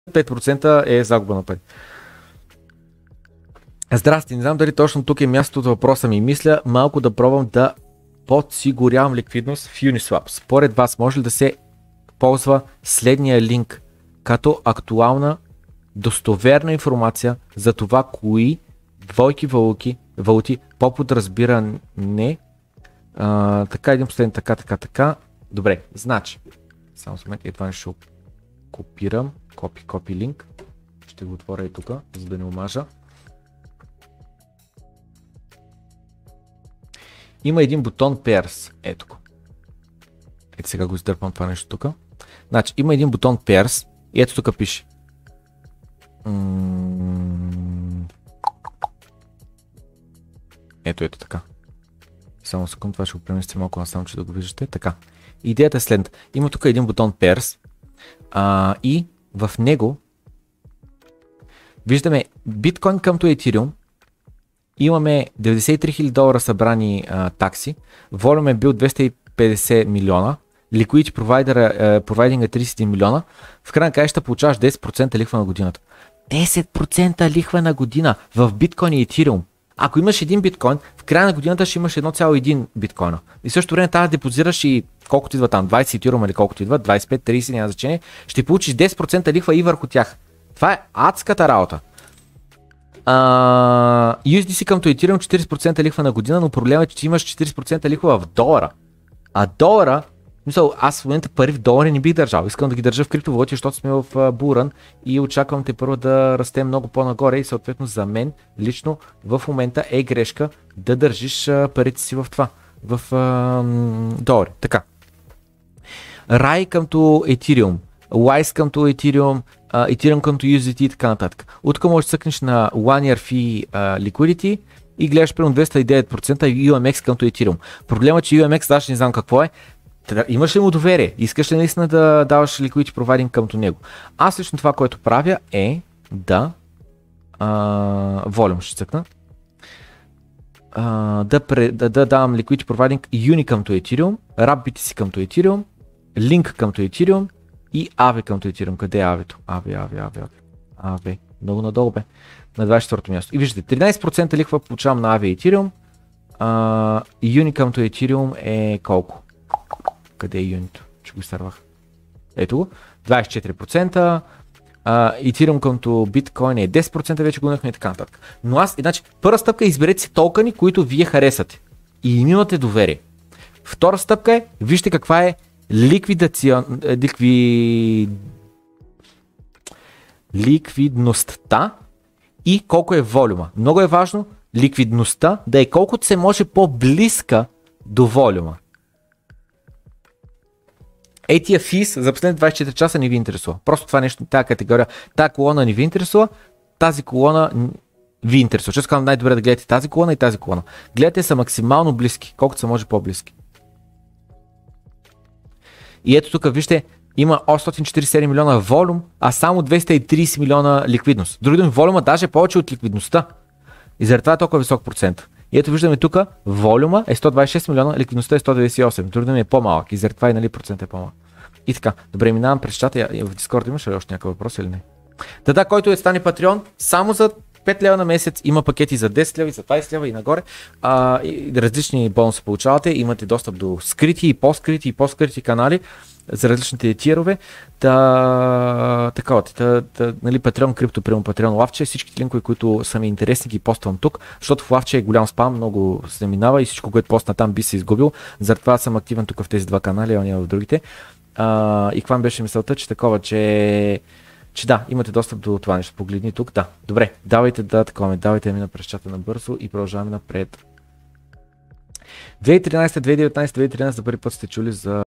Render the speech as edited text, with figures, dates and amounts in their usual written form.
5% е загуба на пари. Здрасти, не знам дали точно тук е мястото за въпроса ми. Мисля малко да пробвам да подсигурявам ликвидност в Uniswap. Според вас може ли да се ползва следния линк като актуална, достоверна информация за това кои двойки валути по подразбиране. Така, един последен, така. Добре, значи, само с момент, едва не ще копирам, копи линк. Ще го отворя и тук, за да не омажа. Има един бутон Pairs. Ето го. Ето сега го издърпам това нещо тук. Значи, има един бутон Pairs и ето тук пише. Ето така. Само секунд, това ще го преместя малко насам, че да го виждате. Така. Идеята е следната. Има тук един бутон Pairs и в него виждаме биткоин къмто Ethereum. Имаме $93 000 събрани такси. Волюм е бил 250 милиона. Liquidity провайдинг е 31 милиона. В крайна краища получаваш 10% лихва на годината. 10% лихва на година в биткоин и Ethereum. Ако имаш един биткоин, в края на годината ще имаш 1,1 биткоина. И също време трябва да депозираш и колкото идва там, 20 Ethereum или колкото идва, 25, 30, няма значение, ще получиш 10% лихва и върху тях. Това е адската работа. USDC къмто Ethereum 40% лихва на година, но проблемът е, че имаш 40% лихва в долара. А долара, аз в момента пари в долари не бих държал. Искам да ги държа в криптовалути, защото сме в Bullrun и очаквам те първо да расте много по-нагоре и съответно за мен лично в момента е грешка да държиш парите си в това, в долари. Така. RAI къмто Ethereum, WISE къмто Ethereum, Ethereum къмто USDT и така нататък. Оттук можеш да цъкнеш на One Year Fee Liquidity и гледаш примерно 209% UMX къмто Ethereum. Проблемът е, че UMX аз не знам какво е. Имаш ли му доверие? Искаш ли наистина да даваш liquidity providing къмто него? Аз лично това, което правя е да волюм ще цъкна. Да давам liquidity providing Uni къмто Ethereum, RAPBTC къмто Ethereum, Link къмто Ethereum и AVE къмто Ethereum. Къде е AVE-то? AVE. Много надолу бе. На 24-то място. И виждате, 13% лихва получавам на AVE и Ethereum. Uni къмто Ethereum е колко? Къде е юнито? Ще го изтървах. Ето го. 24%. Ethereum къмто Bitcoin е 10%, вече го имахме и така нататък. Но значи, първа стъпка е изберете си токени, които вие харесате. И им имате доверие. Втора стъпка е, вижте каква е ликвидността и колко е волюма. Много е важно ликвидността да е колкото се може по-близка до волюма. Тия фис за последните 24 часа не ви интересува. Просто това нещо, тази категория, тази колона не ви интересува, тази колона ви интересува. Ще казвам най-добре да гледате тази колона и тази колона. Гледате са максимално близки, колкото се може по-близки. И ето тук вижте, има 847 милиона волюм, а само 230 милиона ликвидност. Други думи, волюма даже повече от ликвидността. И заради това е толкова висок процент. И ето виждаме тук, волюма е 126 милиона, ликвидността е 198. Други думи е по-малък и заради това и нали процент е по-малък. И така, добре, минавам през чата. В Discord имаш ли още някакъв въпрос или не? Да, който стане Patreon, само за 5 лева на месец има пакети за 10 лева и за 20 лева и нагоре. И различни бонуси получавате. Имате достъп до скрити и по-скрити канали за различните тирове. Нали, Patreon, крипто, прямо Patreon, Лавче, всичките линкове, които са ми интересни, ги поствам тук, защото в Лавче е голям спам, много се минава и всичко, което постна там би се изгубил. Затова съм активен тук в тези два канали, а не в другите. И каква беше мисълта, че такова, че да, имате достъп до това нещо. Погледни тук, да. Добре, давайте да мина през чата набързо и продължаваме напред. 2013, 2019, 2013 за първи път сте чули за